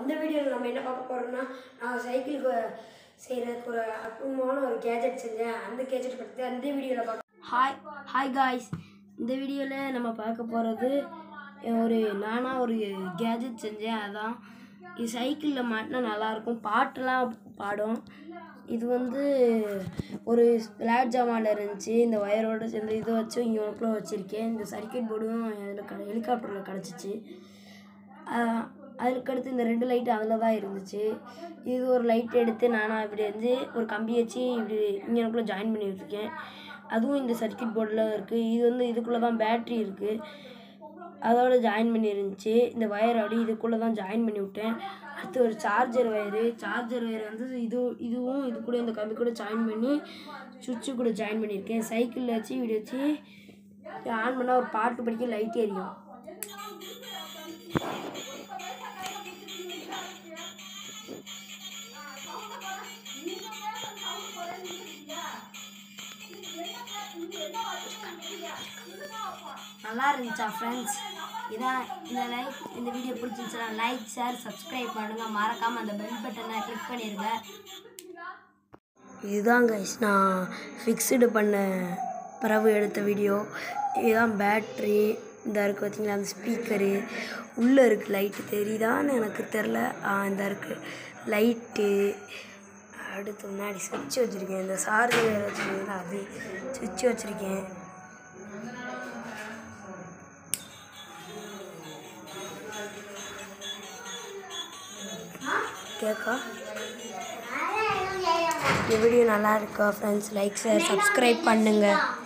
இந்த வீடியோவில் நம்ம என்ன பார்க்க போகிறோம்னா நான் சைக்கிளுக்கு செய்கிறதுக்கு ஒரு அற்புதமான ஒரு கேஜெட் செஞ்சேன். அந்த கேஜெட் பற்றி அந்த வீடியோவில் பார்க்க ஹாய் காய்ஸ். இந்த வீடியோவில் நம்ம பார்க்க போகிறது ஒரு கேஜெட் செஞ்சேன். அதான் இது சைக்கிளில் மாட்டினா நல்லாயிருக்கும், பாட்டெல்லாம் பாடும். இது ஒரு விளையாட்டு ஜாமான்ல இருந்துச்சு. இந்த ஒயரோடு சேர்ந்து இதை வச்சு இங்கே ஒன்றுக்குள்ள வச்சுருக்கேன். இந்த சர்க்கியூட் போர்டும் இதில் ஹெலிகாப்டரில் கிடச்சிச்சு. அதுக்கடுத்து இந்த 2 லைட்டு அதில் தான் இருந்துச்சு. இது ஒரு லைட் எடுத்து நானாக இப்படி ஒரு கம்பி வச்சு இப்படி இங்கே எனக்குள்ளே ஜாயின் பண்ணி வச்சுருக்கேன். அதுவும் இந்த சர்க்கியூட் போர்டில் இருக்குது. இதுக்குள்ளே தான் பேட்ரி இருக்குது, அதோட ஜாயின் பண்ணி இருந்துச்சு. இந்த வயர் அப்படி இதுக்குள்ளே தான் ஜாயின் பண்ணி விட்டேன். அடுத்து ஒரு சார்ஜர் வயர் இதுவும் இது கூட இந்த கம்பி கூட ஜாயின் பண்ணி சுவிட்சு கூட ஜாயின் பண்ணியிருக்கேன். சைக்கிளில் வச்சு இப்படி வச்சு ஆன் பண்ணால் ஒரு பாட்டு படிக்க லைட் எரியும். நல்லா இருந்துச்சா ஃப்ரெண்ட்ஸ்? இந்த வீடியோ பிடிச்சிருந்துச்சுன்னா லைக், ஷேர், சப்ஸ்கிரைப் பண்ணுங்கள். மறக்காமல் அந்த பெல் பட்டனை கிளிக் பண்ணிடுங்க. இதுதான் கைஸ் நான் ஃபிக்ஸ்டு பண்ண பிறகு எடுத்த வீடியோ. இதுதான் பேட்ரி. இந்த இருக்குது பார்த்தீங்களா, அந்த ஸ்பீக்கரு உள்ளே இருக்குது. லைட்டு தெரியுதான்னு எனக்கு தெரில. இந்த இருக்குது லைட்டு. அடுத்து முன்னாடி சுவிட்ச் வச்சுருக்கேன். இந்த சார்ஜர் வச்சுருக்கேன், அது சுவிட்ச் வச்சுருக்கேன். கேட்கா இந்த வீடியோ நல்லா இருக்கா ஃப்ரெண்ட்ஸ்? லைக், ஷேர், சப்ஸ்கிரைப் பண்ணுங்கள்.